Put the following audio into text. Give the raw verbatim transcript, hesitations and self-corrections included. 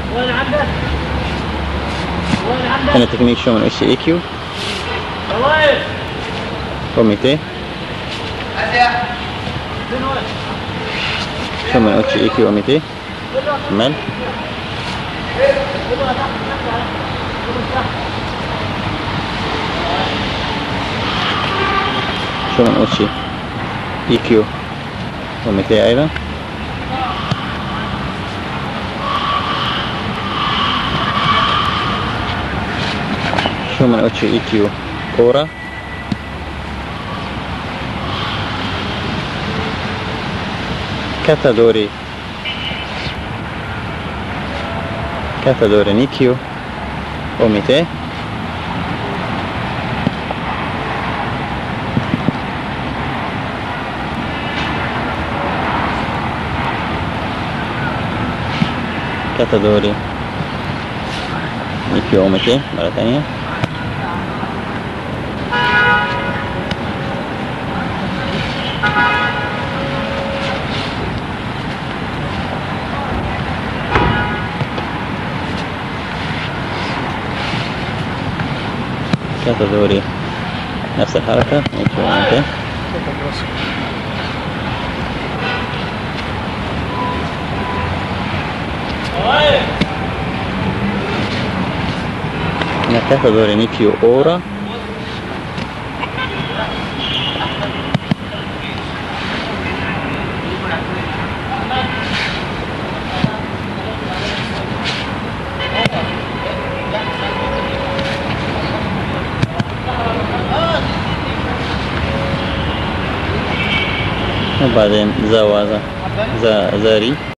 وين عندك؟ وين عندك؟ هنا تكنيك شو من اشي اي كيو وين؟ كوميتي شو من اشي اي كيو كوميتي مال شو من اشي اي كيو كوميتي ايضا شو من اشي اي كيو كورة كاتادوري كاتادوري نيكيو كوميتي كاتادوري نيكيو كوميتي مرة ثانية كاتادوري نفس الحركة نيكيو كوميتي هنا كاتادوري نيكيو اورا وبعدين زوازة زاري